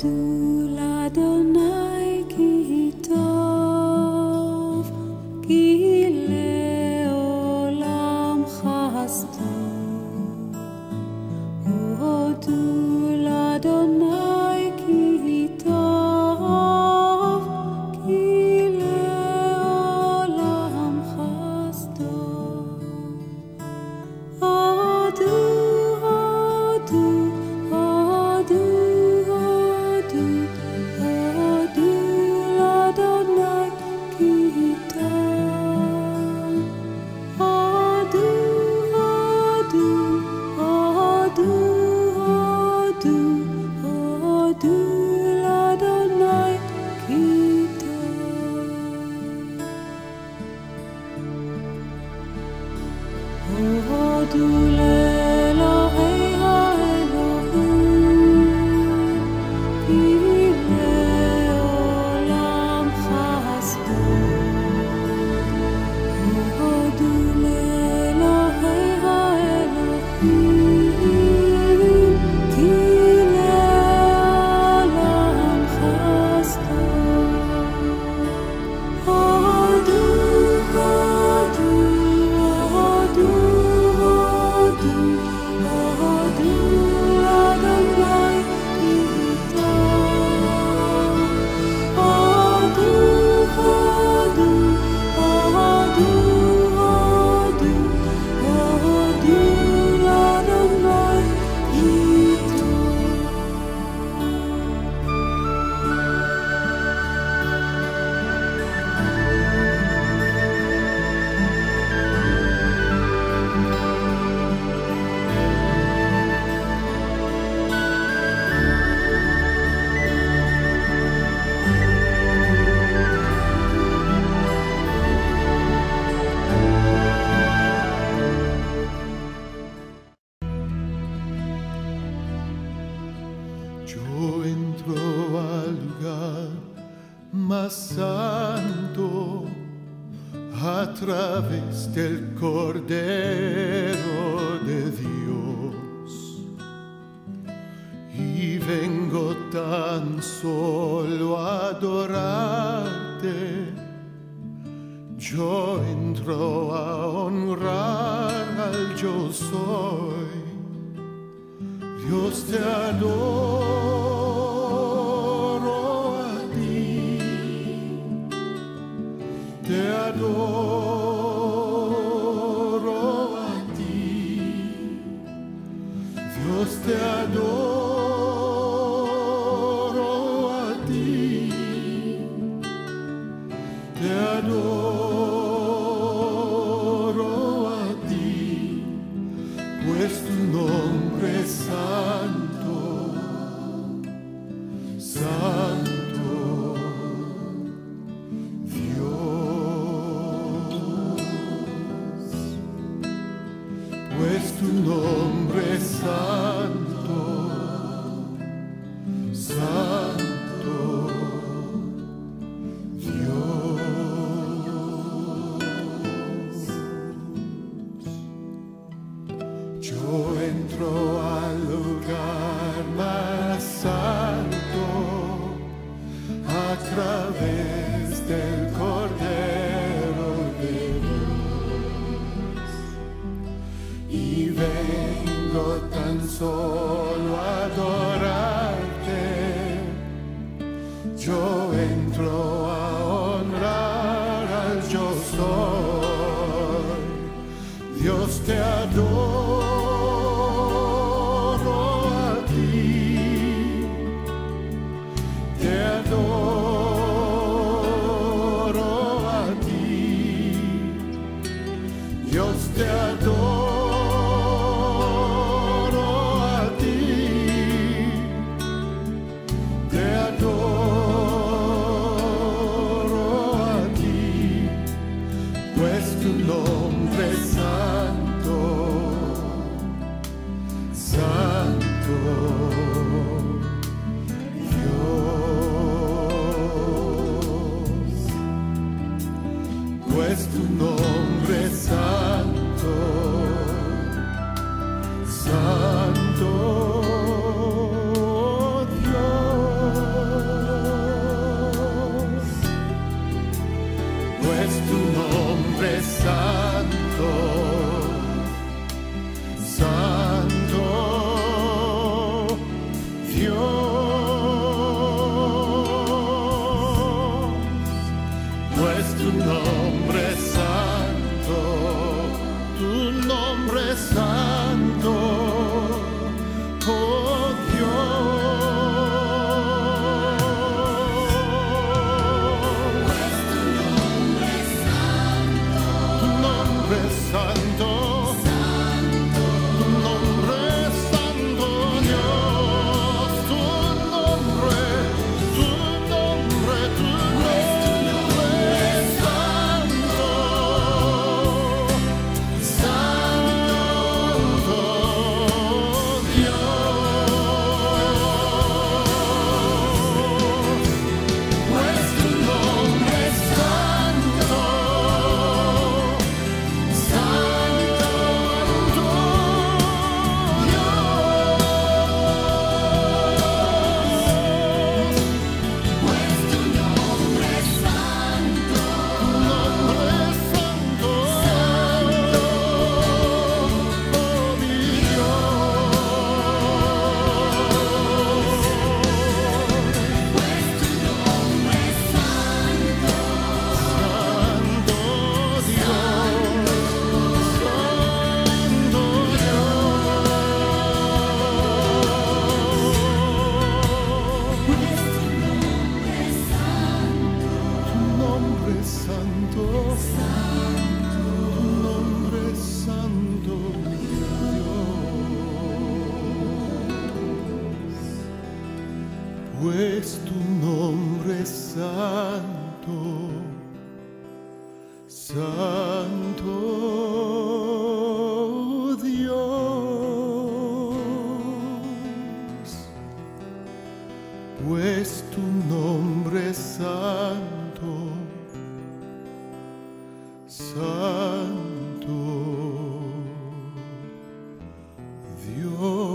Yo entro al lugar más santo a través del Cordero de Dios, y vengo tan solo a adorarte. Yo entro a honrar al yo soy. Dios, te adoro a ti, te adoro a ti, Dios, te adoro a ti, te adoro a ti, pues tu nombre es santo, santo, Dios, pues tu nombre es santo, santo, Dios. Yo entro al lugar más santo a través del Cordero de Dios, y vengo tan solo a adorarte. Yo entro a honrar al yo soy. Dios, te adoro a ti, te adoro a ti, Dios, te adoro a ti, te adoro a ti, pues tu nombre es santo, santo, Dios, pues tu nombre es santo, pues tu nombre es santo, santo Dios, pues tu nombre es santo, santo Dios.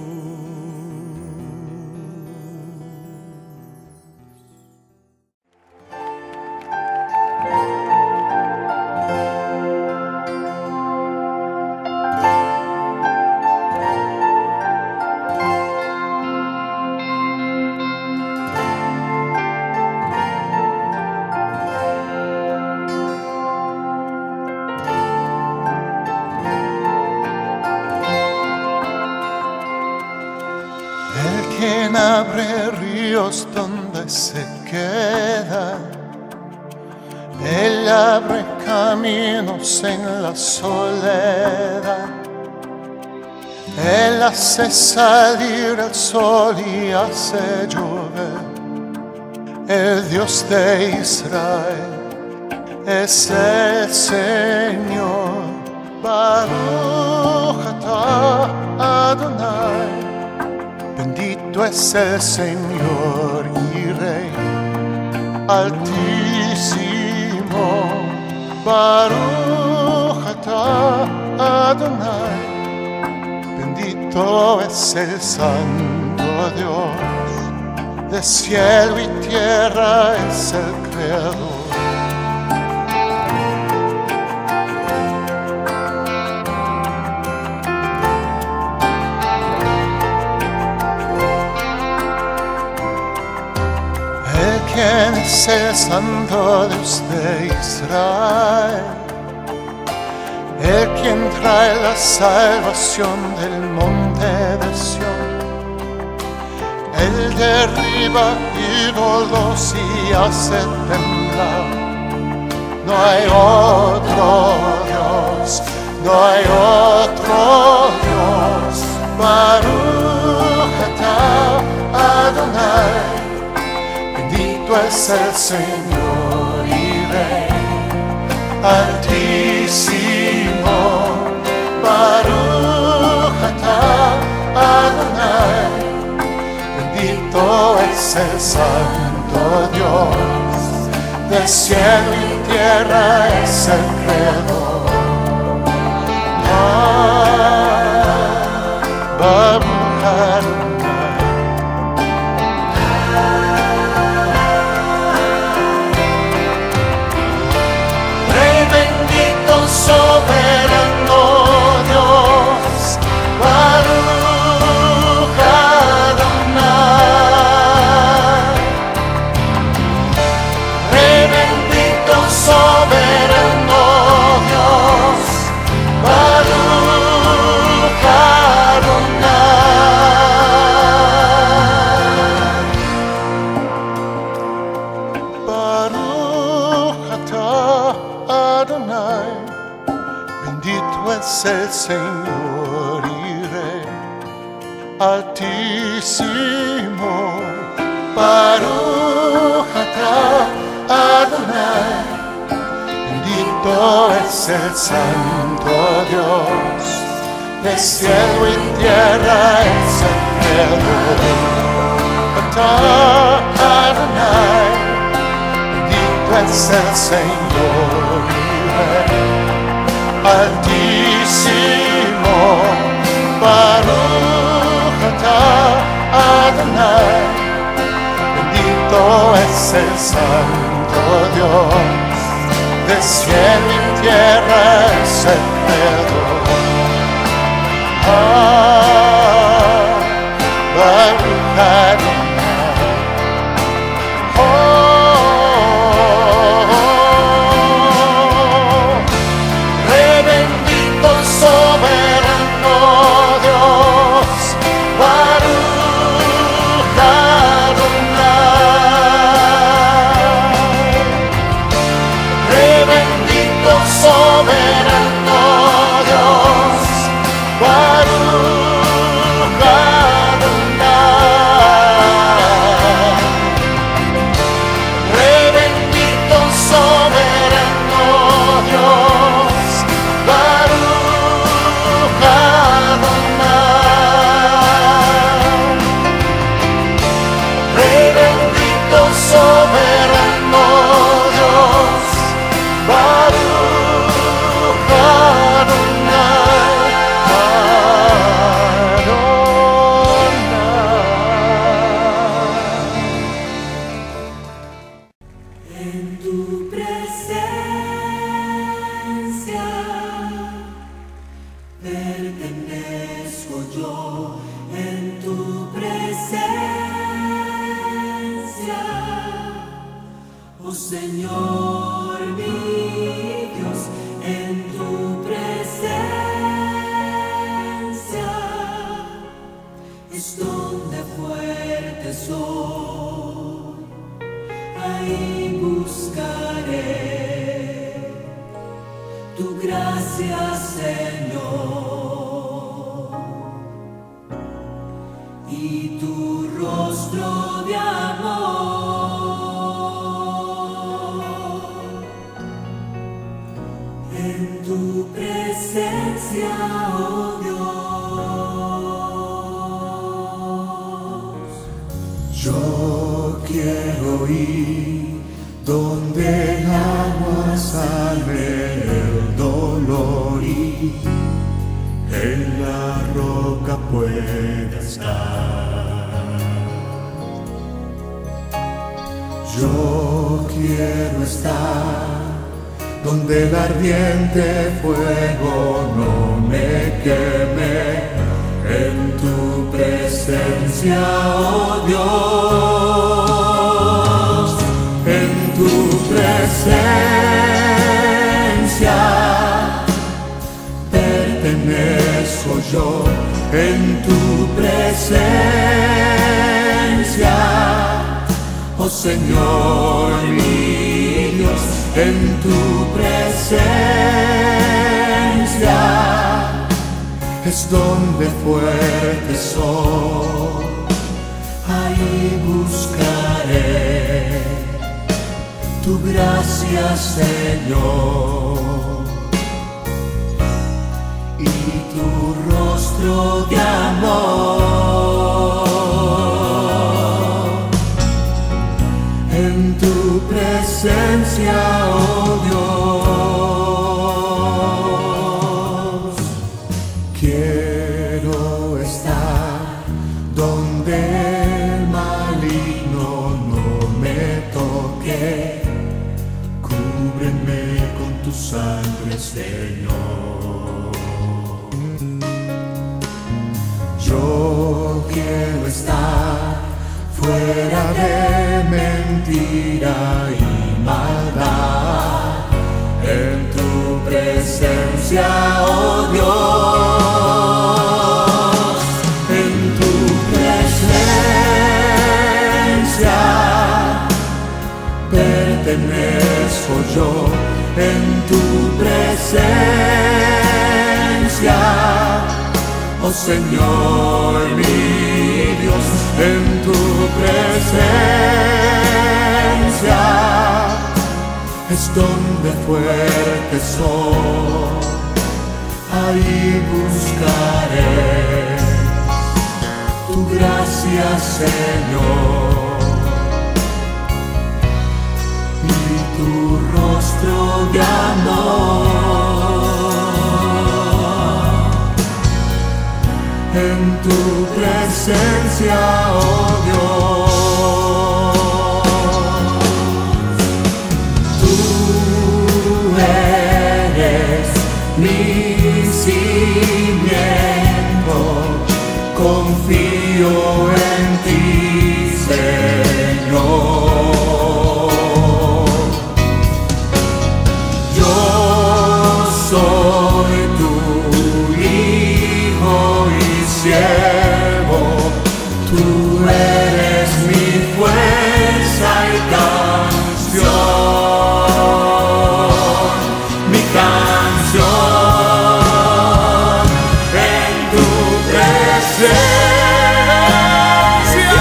Quien abre ríos donde se queda, Él abre caminos en la soledad, Él hace salir el sol y hace llover. El Dios de Israel es el Señor. Baruch atah Adonai, bendito es el Señor y Rey Altísimo. Baruch atah Adonai, bendito es el Santo Dios. De cielo y tierra es el Creador. ¿Quién es el Santo Dios de Israel? El quien trae la salvación del monte de Sión. Él derriba ídolos y hace temblar. No hay otro Dios, no hay otro Dios. Baruch atah Adonai, bendito es el Señor y Rey Altísimo. Baruch atah Adonai, bendito es el Santo Dios. De cielo y tierra es el Creador. Baruch Adonai. Soberano Dios, Baruch Adonai. Rey bendito, soberano Dios, Baruch Adonai. Baruch atah Adonai, bendito es el Señor y Rey Altísimo. Baruch atah Adonai, bendito es el Santo Dios. De cielo y tierra es el Creador. Atah Adonai, bendito es el Señor y Rey Altísimo. Baruch atah Adonai, bendito es el Santo Dios. De cielo y tierra es el Creador. Baruch Adonai. Soberano Dios, Baruch Adonai. Rey bendito, soberano Señor, y tu rostro de amor. En tu presencia, oh Dios, yo quiero ir donde el agua sane el dolor y en la roca pueda estar. Yo quiero estar donde el ardiente fuego no me queme, en tu presencia, oh Dios, en tu presencia pertenezco yo, en tu presencia, oh Señor mi Dios, en tu presencia es donde fuerte soy, ahí buscaré tu gracia, Señor, y tu rostro de amor. En tu presencia, oh Dios, quiero estar donde el maligno no me toque. Cúbreme con tu sangre, Señor. Yo quiero estar fuera de mentira y maldad, en tu presencia, oh Dios, en tu presencia pertenezco yo, en tu presencia, oh Señor mi Dios, en tu presencia es donde fuerte soy, ahí buscaré tu gracia, Señor, y tu rostro de amor. En tu presencia, oh Dios, tú eres mi cimiento, confío en ti, Señor. Yo soy tu hijo y siervo, tú eres mi fuerza y canción, mi canción, en tu presencia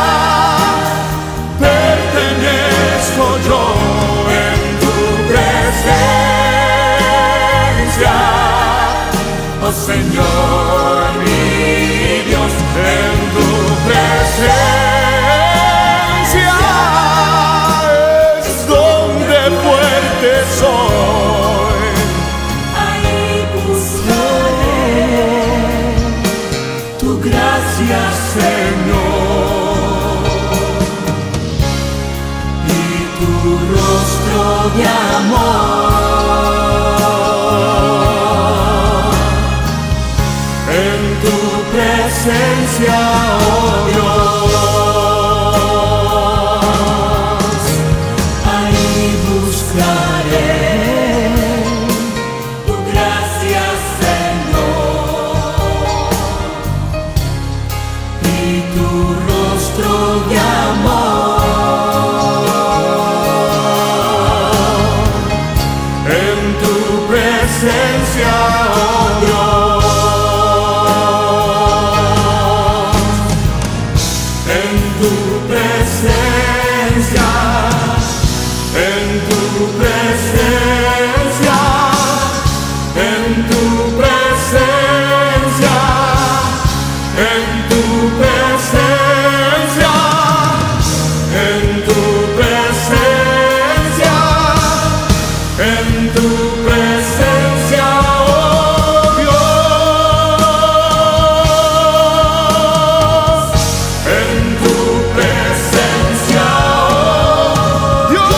pertenezco yo, en tu presencia, oh Señor mi Dios, en tu presencia es donde fuerte soy, ahí buscaré tu gracia, Señor, y tu rostro de amor. En tu presencia, oh Dios, ahí buscaré tu gracia, Señor, y tu rostro de amor. En tu presencia, oh tu presencia, en tu presencia, en tu presencia, en tu presencia, oh Dios, en tu presencia, oh Dios.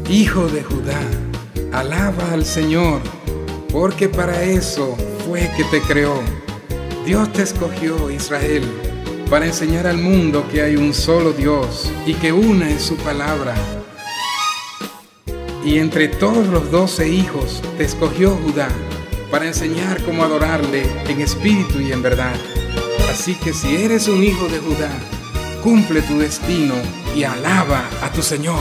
Hijo de Judá, alaba al Señor, porque para eso fue que te creó. Dios te escogió, Israel, para enseñar al mundo que hay un solo Dios y que una es su palabra. Y entre todos los 12 hijos te escogió Judá para enseñar cómo adorarle en espíritu y en verdad. Así que si eres un hijo de Judá, cumple tu destino y alaba a tu Señor.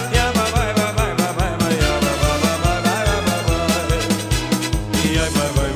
Bye bye.